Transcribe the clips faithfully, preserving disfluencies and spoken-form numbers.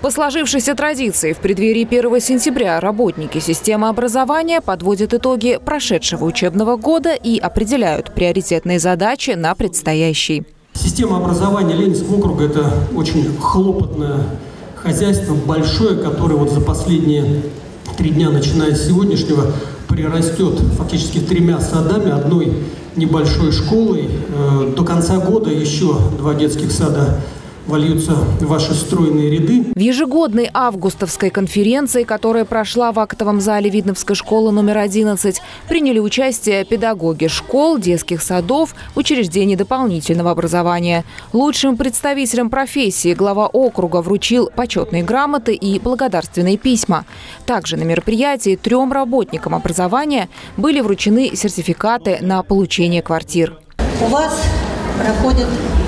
По сложившейся традиции в преддверии первого сентября работники системы образования подводят итоги прошедшего учебного года и определяют приоритетные задачи на предстоящий. Система образования Ленинского округа – это очень хлопотное хозяйство, большое, которое вот за последние три дня, начиная с сегодняшнего, прирастет фактически тремя садами, одной небольшой школой. До конца года еще два детских сада вольются в ваши стройные ряды. В ежегодной августовской конференции, которая прошла в актовом зале Видновской школы номер одиннадцать, приняли участие педагоги школ, детских садов, учреждений дополнительного образования. Лучшим представителям профессии глава округа вручил почетные грамоты и благодарственные письма. Также на мероприятии трем работникам образования были вручены сертификаты на получение квартир. У вас проходит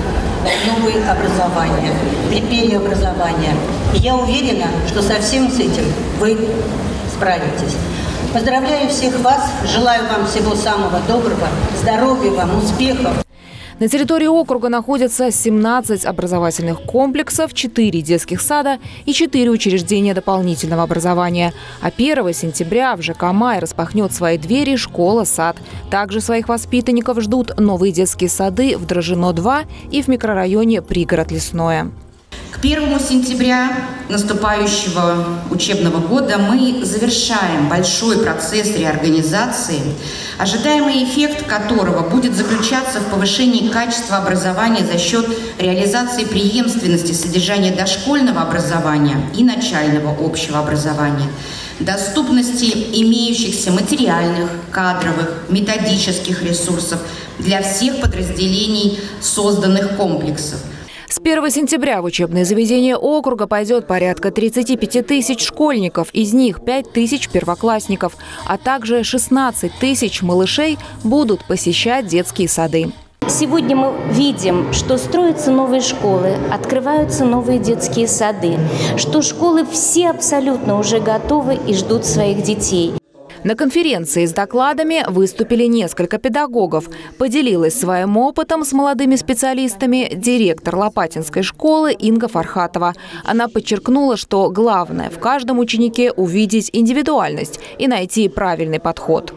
новые образования, преддверие образования. И я уверена, что со всем с этим вы справитесь. Поздравляю всех вас, желаю вам всего самого доброго, здоровья вам, успехов. На территории округа находятся семнадцать образовательных комплексов, четыре детских сада и четыре учреждения дополнительного образования. А первого сентября в ЖК «Май» распахнет свои двери школа-сад. Также своих воспитанников ждут новые детские сады в Дрожжино-два и в микрорайоне Пригород Лесное. К первому сентября наступающего учебного года мы завершаем большой процесс реорганизации, ожидаемый эффект которого будет заключаться в повышении качества образования за счет реализации преемственности содержания дошкольного образования и начального общего образования, доступности имеющихся материальных, кадровых, методических ресурсов для всех подразделений созданных комплексов. С первого сентября в учебные заведения округа пойдет порядка тридцати пяти тысяч школьников, из них пять тысяч первоклассников, а также шестнадцать тысяч малышей будут посещать детские сады. Сегодня мы видим, что строятся новые школы, открываются новые детские сады, что школы все абсолютно уже готовы и ждут своих детей. На конференции с докладами выступили несколько педагогов. Поделилась своим опытом с молодыми специалистами директор Лопатинской школы Инга Фархатова. Она подчеркнула, что главное в каждом ученике увидеть индивидуальность и найти правильный подход.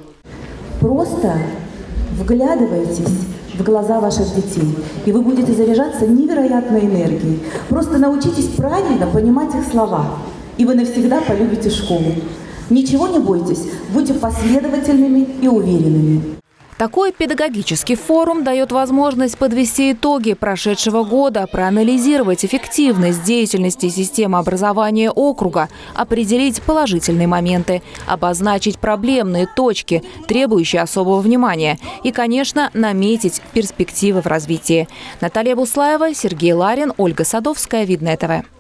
Просто вглядывайтесь в глаза ваших детей, и вы будете заряжаться невероятной энергией. Просто научитесь правильно понимать их слова, и вы навсегда полюбите школу. Ничего не бойтесь, будьте последовательными и уверенными. Такой педагогический форум дает возможность подвести итоги прошедшего года, проанализировать эффективность деятельности системы образования округа, определить положительные моменты, обозначить проблемные точки, требующие особого внимания и, конечно, наметить перспективы в развитии. Наталья Буслаева, Сергей Ларин, Ольга Садовская, Видное ТВ.